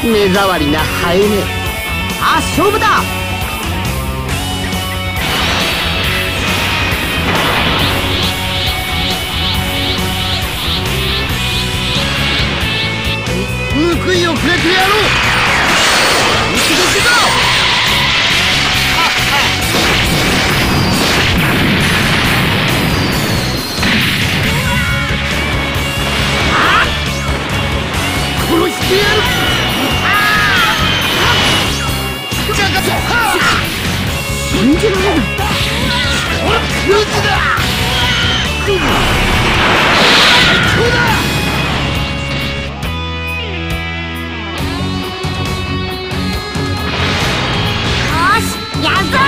目障りなハエね。あ、勝負だ。報いをくれてやろう。一撃だ。殺してやる。信じられない。クズだ。最高だ。よし、やるぞ。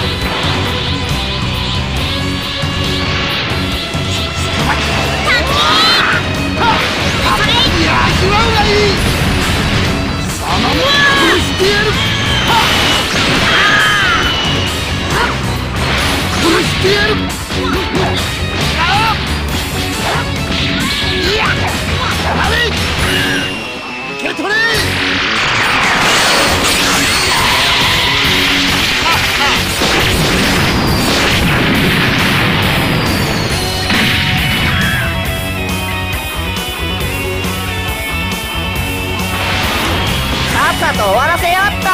やるわがいい。そのまま殺してやる。殺してやる。いや、ダメ。受け取れ。さっさと終わらせやった。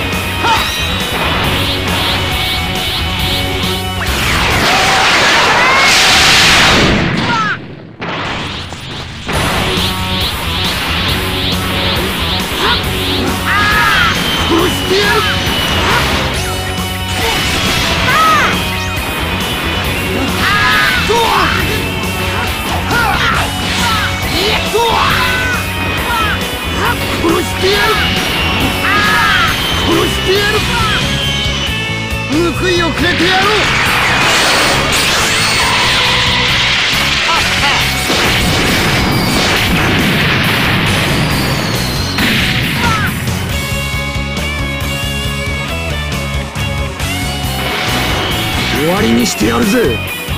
報いをくれてやろう。終わりにしてやるぜ。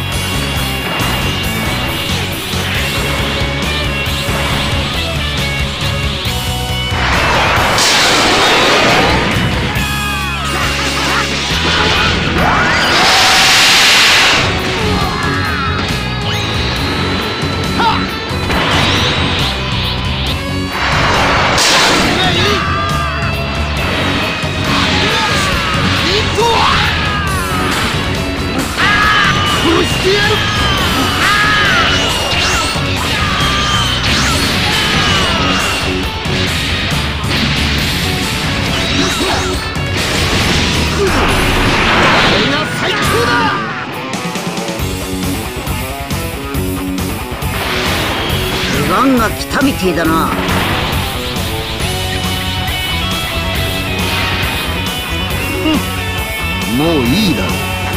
ワンが来たみてえだな。もういいだろう。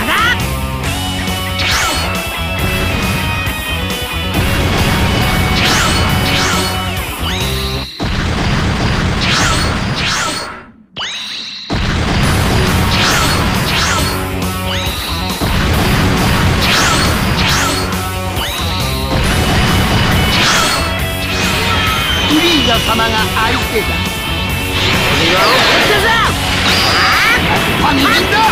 様が相手だ。俺は怒ったぞ。ファミリーだ。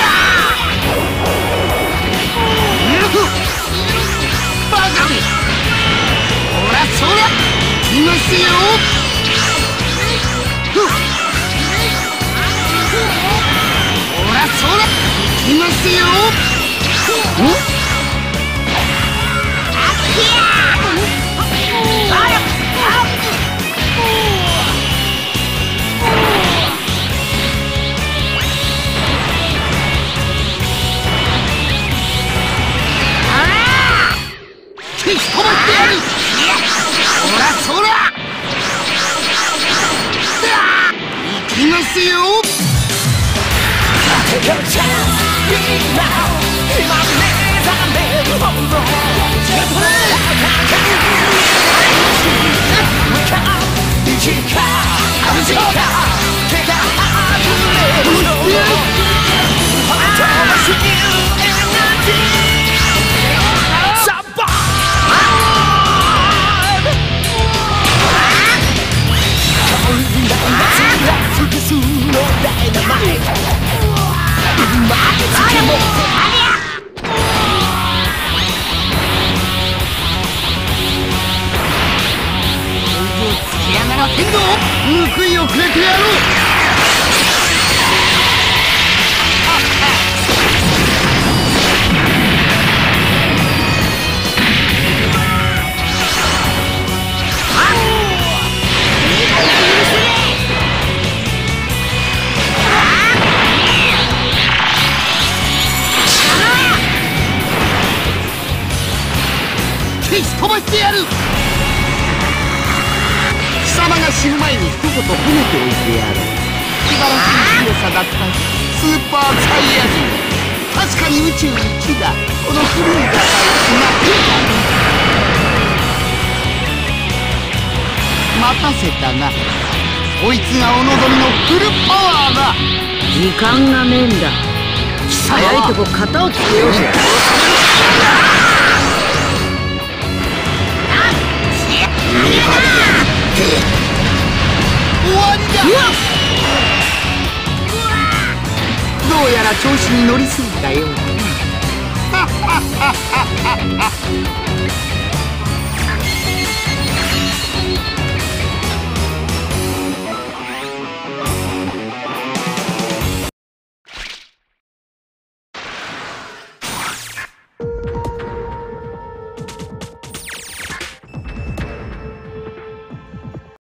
バカめ。ほらそら来ますよ。ほらそら来ますよ。 報いをくれてやろう。飛ばしてやる。貴様が死ぬ前に一言褒めておいてやろう。素晴らしい強さだったスーパーサイヤ人。確かに宇宙一だ。この古い打開待たせたな。こいつがお望みのフルパワーだ。 時間がねえんだ。早いとこ型をつけようぜ。 終わりだ。どうやら調子に乗りすぎたようだな。